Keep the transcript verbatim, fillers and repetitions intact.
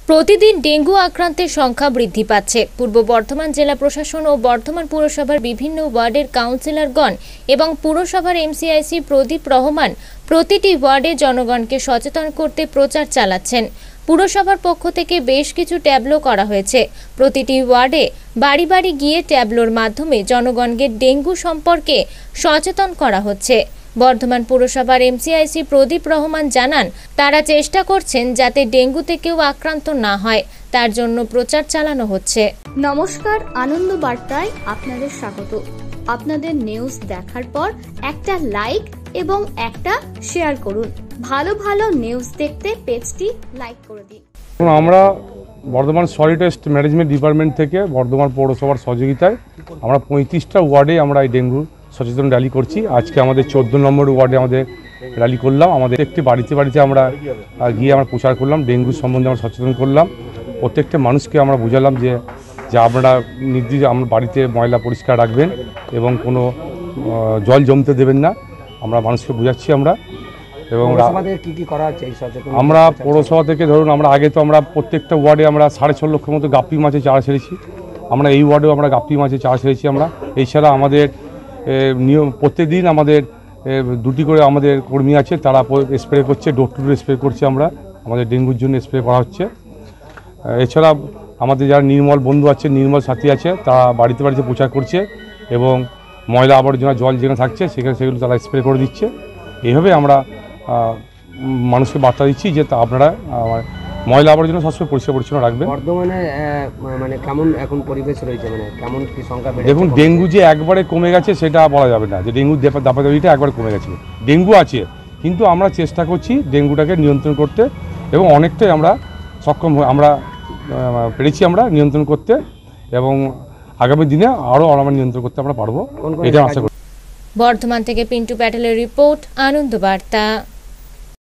প্রতিদিন ডেঙ্গু আক্রান্তের সংখ্যা বৃদ্ধি পাচ্ছে। পূর্ব বর্ধমান জেলা প্রশাসন ও বর্ধমান পুরসভার বিভিন্ন ওয়ার্ডের কাউন্সিলরগণ এবং পুরসভার এমসিআইসি প্রদীপ রহমান প্রতিটি ওয়ার্ডে জনগণকে সচেতন করতে প্রচার চালাচ্ছেন। পুরসভার পক্ষ থেকে বেশ কিছু ট্যাবলো করা হয়েছে। প্রতিটি ওয়ার্ডে বাড়ি বাড়ি গিয়ে ট্যাবলোর মাধ্যমে জনগণকে ডেঙ্গু সম্পর্কে সচেতন করা হচ্ছে। বর্ধমান পুরসভার এমসিআইসি প্রদীপ রহমান জানান, তারা চেষ্টা করছেন যাতে ডেঙ্গুতে কেউ আক্রান্ত না হয়, তার জন্য প্রচার চালানো হচ্ছে। নমস্কার, আনন্দ বার্তায় আপনাদের স্বাগত। আপনাদের নিউজ দেখার পর একটা লাইক এবং একটা শেয়ার করুন। ভালো ভালো নিউজ দেখতে পেজটি লাইক করে দিন। আমরা Bardhaman solid waste management department থেকে বর্ধমান পৌরসভার সহযোগিতায় আমরা পঁয়ত্রিশটা ওয়ার্ডে আমরা এই ডেঙ্গু সচেতন র্যালি করছি। আজকে আমাদের চোদ্দো নম্বর ওয়ার্ডে আমাদের র্যালি করলাম। আমাদের একটি বাড়িতে বাড়িতে আমরা গিয়ে আমরা প্রচার করলাম, ডেঙ্গু সম্বন্ধে আমরা সচেতন করলাম। প্রত্যেকটা মানুষকে আমরা বোঝালাম যে যে আপনারা নির্দিষ্ট আমার বাড়িতে ময়লা পরিষ্কার রাখবেন এবং কোনো জল জমতে দেবেন না। আমরা মানুষকে বোঝাচ্ছি আমরা। এবং কি কি করা হচ্ছে এই সচেতন? আমরা পৌরসভা থেকে ধরুন আমরা আগে তো আমরা প্রত্যেকটা ওয়ার্ডে আমরা সাড়ে ছ লক্ষ মতো গাপ্পি মাছের চারা ছেড়েছি। আমরা এই ওয়ার্ডেও আমরা গাপ্পি মাছের চারা ছেড়েছি আমরা। এছাড়া আমাদের নিয়ম প্রত্যেকদিন আমাদের দুটি করে আমাদের কর্মী আছে, তারা স্প্রে করছে, ডোর টু ডোর স্প্রে করছে। আমরা আমাদের ডেঙ্গুর জন্য স্প্রে করা হচ্ছে। এছাড়া আমাদের যারা নির্মল বন্ধু আছে, নির্মল সাথী আছে, তারা বাড়িতে বাড়িতে প্রচার করছে এবং ময়লা আবর্জনা জল যেখানে থাকছে সেখানে সেগুলো তারা স্প্রে করে দিচ্ছে। এইভাবে আমরা মানুষকে বার্তা দিচ্ছি যে তা আপনারা ময়লা আবর্জনা সবসময় পরিষ্কার পরিচ্ছন্ন রাখবেন। বর্তমানে মানে কেমন এখন পরিবেশ রয়েছে, মানে কেমন কি সংখ্যা বেড়েছে? দেখুন, ডেঙ্গু যে একবারে কমে গেছে সেটা বলা যাবে না, যে ডেঙ্গু দাপাদাপিটা একবারে কমে গেছে। ডেঙ্গু আছে, কিন্তু আমরা চেষ্টা করছি ডেঙ্গুটাকে নিয়ন্ত্রণ করতে এবং অনেকটাই আমরা সক্ষম আমরা পেরেছি আমরা নিয়ন্ত্রণ করতে, এবং আগামী দিনে আরও আমরা নিয়ন্ত্রণ করতে আমরা পারবো, এটা আশা করি। বর্ধমান থেকে পিন্টু প্যাটেলের রিপোর্ট, আনন্দ বার্তা।